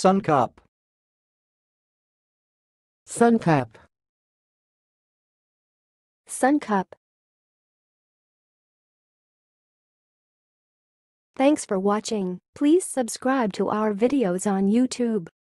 suncup, suncup, suncup. Thanks for watching. Please subscribe to our videos on YouTube.